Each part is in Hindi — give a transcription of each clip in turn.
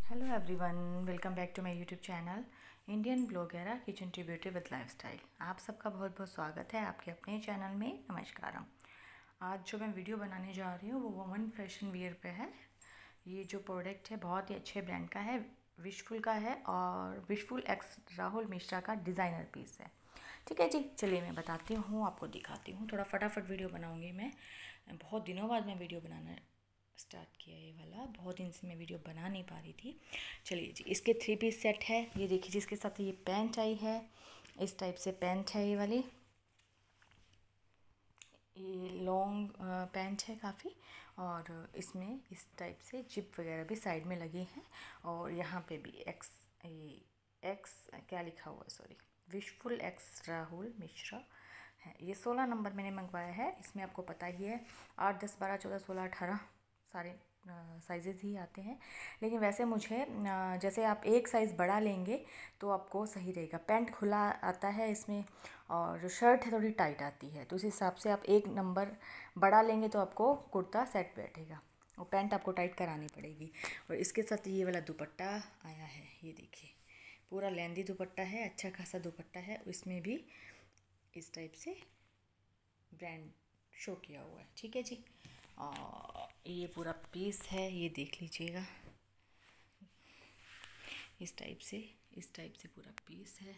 Hello everyone, welcome back to my YouTube channel Indian blogger kitchen to beauty with lifestyle. आप सबका बहुत बहुत स्वागत है आपके अपने चैनल में। नमस्कारम। आज जो मैं वीडियो बनाने जा रही हूँ वो वुमन फैशन वियर पे है। ये जो प्रोडक्ट है बहुत ही अच्छे ब्रांड का है, विशफुल का है और विशफुल एक्स राहुल मिश्रा का डिज़ाइनर पीस है। ठीक है जी, चलिए मैं बताती हूँ, आपको दिखाती हूँ। थोड़ा फटाफट वीडियो बनाऊँगी मैं। बहुत दिनों बाद मैं वीडियो बनाना स्टार्ट किया, ये वाला बहुत दिन से मैं वीडियो बना नहीं पा रही थी। चलिए जी, इसके 3 पीस सेट है। ये देखिए, जिसके साथ ये पैंट आई है, इस टाइप से पैंट है। ये वाली ये लॉन्ग पैंट है काफ़ी, और इसमें इस टाइप से जिप वगैरह भी साइड में लगे हैं। और यहाँ पे भी एक्स क्या लिखा हुआ है, sorry, wishful X Rahul Mishra है। ये 16 नंबर मैंने मंगवाया है। इसमें आपको पता ही है 8, 10, 12, 14, 16, 18 सारे साइज़ेज़ ही आते हैं। लेकिन वैसे मुझे जैसे आप एक साइज़ बड़ा लेंगे तो आपको सही रहेगा। पैंट खुला आता है इसमें, और जो शर्ट है थोड़ी टाइट आती है, तो उस हिसाब से आप एक नंबर बड़ा लेंगे तो आपको कुर्ता सेट बैठेगा, और पैंट आपको टाइट करानी पड़ेगी। और इसके साथ ये वाला दुपट्टा आया है, ये देखिए, पूरा लेंदी दुपट्टा है, अच्छा खासा दुपट्टा है। इसमें भी इस टाइप से ब्रांड शो किया हुआ है। ठीक है जी, और ये पूरा पीस है, ये देख लीजिएगा। इस टाइप से पूरा पीस है।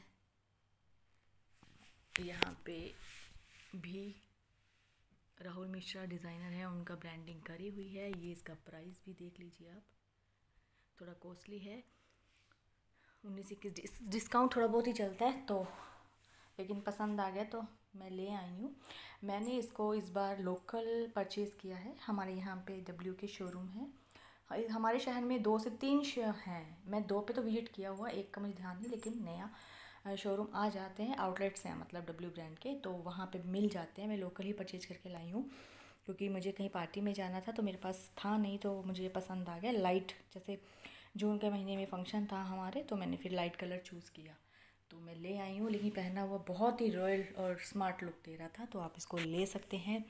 यहाँ पे भी राहुल मिश्रा डिज़ाइनर है, उनका ब्रांडिंग करी हुई है। ये इसका प्राइस भी देख लीजिए आप, थोड़ा कॉस्टली है। 19-21 डिस्काउंट थोड़ा बहुत ही चलता है, तो लेकिन पसंद आ गया तो मैं ले आई हूँ। मैंने इसको इस बार लोकल परचेज़ किया है। हमारे यहाँ पे डब्ल्यू के शोरूम है। हमारे शहर में 2 से 3 हैं। मैं 2 पे तो विजिट किया हुआ, एक का मुझे ध्यान नहीं, लेकिन नया शोरूम आ जाते हैं, आउटलेट्स हैं मतलब डब्ल्यू ब्रांड के, तो वहाँ पे मिल जाते हैं। मैं लोकल ही परचेज़ करके लाई हूँ, क्योंकि मुझे कहीं पार्टी में जाना था तो मेरे पास था नहीं, तो मुझे पसंद आ गया। लाइट, जैसे जून के महीने में फंक्शन था हमारे, तो मैंने फिर लाइट कलर चूज़ किया, तो मैं ले आई हूँ। लेकिन पहना हुआ बहुत ही रॉयल और स्मार्ट लुक दे रहा था, तो आप इसको ले सकते हैं।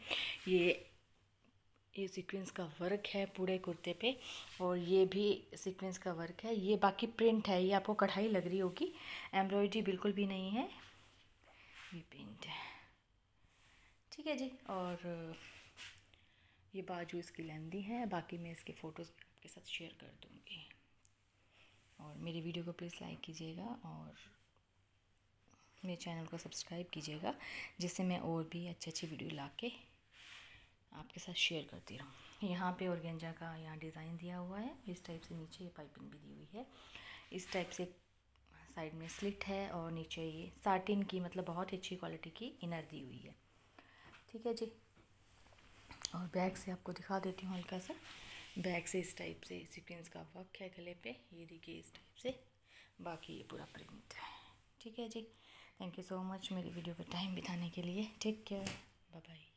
ये सीक्वेंस का वर्क है पूरे कुर्ते पे, और ये भी सीक्वेंस का वर्क है। ये बाकी प्रिंट है, ये आपको कढ़ाई लग रही होगी, एम्ब्रॉयडरी बिल्कुल भी नहीं है, ये प्रिंट है। ठीक है जी, और ये बाजू इसकी लेंदी है। बाकी मैं इसके फ़ोटोज़ आपके साथ शेयर कर दूँगी। और मेरी वीडियो को प्लीज़ लाइक कीजिएगा और मेरे चैनल को सब्सक्राइब कीजिएगा, जिससे मैं और भी अच्छी वीडियो ला के आपके साथ शेयर करती रहूँ। यहाँ पे ऑर्गेंजा का यहाँ डिज़ाइन दिया हुआ है, इस टाइप से नीचे ये पाइपिंग भी दी हुई है। इस टाइप से साइड में स्लिट है, और नीचे ये साटिन की, मतलब बहुत ही अच्छी क्वालिटी की इनर दी हुई है। ठीक है जी, और बैक से आपको दिखा देती हूँ हल्का सा। बैक से इस टाइप से सीक्वेंस का वर्क है गले पे, ये देखिए इस टाइप से। बाकी ये पूरा प्रिंट है। ठीक है जी, थैंक यू सो मच मेरी वीडियो पर टाइम बिताने के लिए। Take care, bye bye.